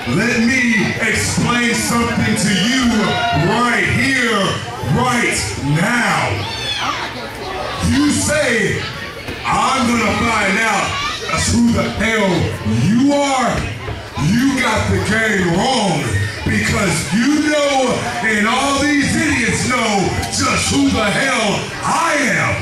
let me explain something to you right here, right now. You say, I'm gonna find out who the hell you are. You got the game wrong, because you know and all these idiots know just who the hell I am.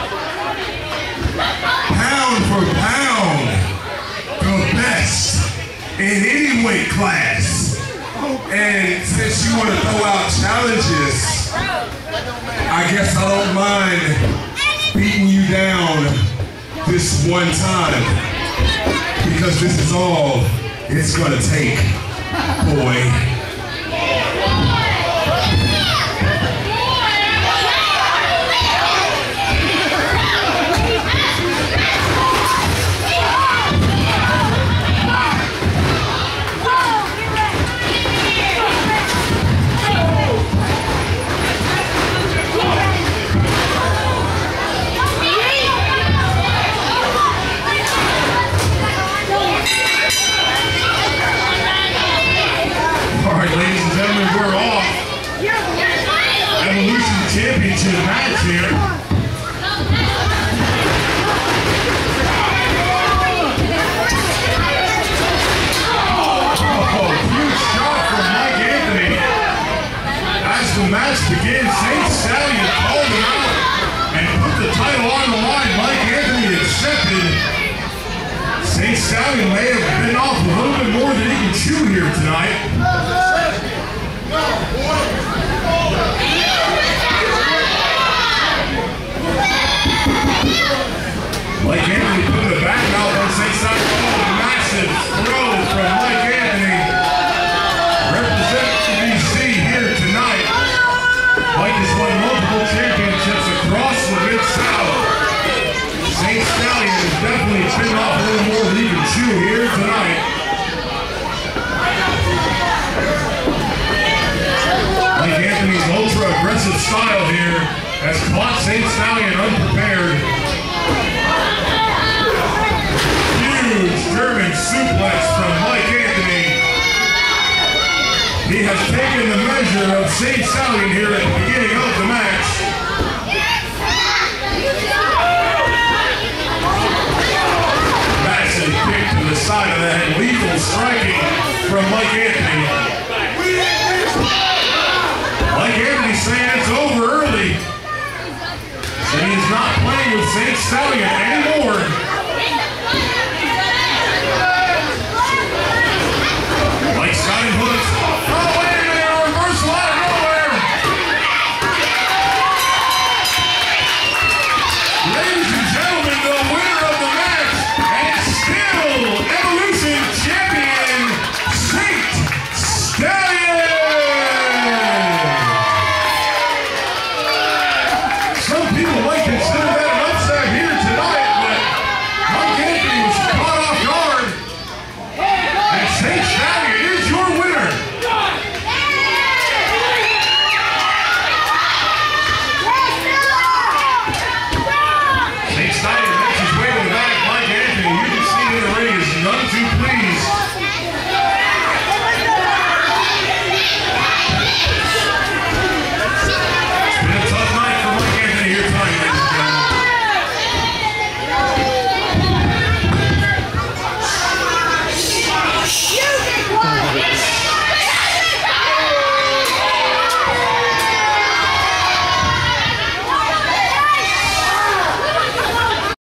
Pound for pound, the best in any weight class. And since you want to throw out challenges, I guess I don't mind beating you down this one time, because this is all it's gonna take, boy. Championship match here. Oh, huge shot from Mike Anthony. As the match begins, Saint Stallion called him out and put the title on the line. Mike Anthony accepted. Saint Stallion may have been off a little bit more than he can chew here tonight. Mike Anthony put the back out on St. Simon. Oh, massive throw from Mike Anthony. Representing BC here tonight. Mike has won multiple championships across the Mid-South. St. Stallion has definitely bitten off a little more than he can chew here tonight. Mike Anthony's ultra-aggressive style here has caught St. Stallion unprepared. Huge German suplex from Mike Anthony. He has taken the measure of Saint Stallion here at the beginning of the match. Massive kick to the side of the head. Lethal striking from Mike Anthony. Mike Anthony saying it's over early. So he is not playing with Saint Stallion anymore.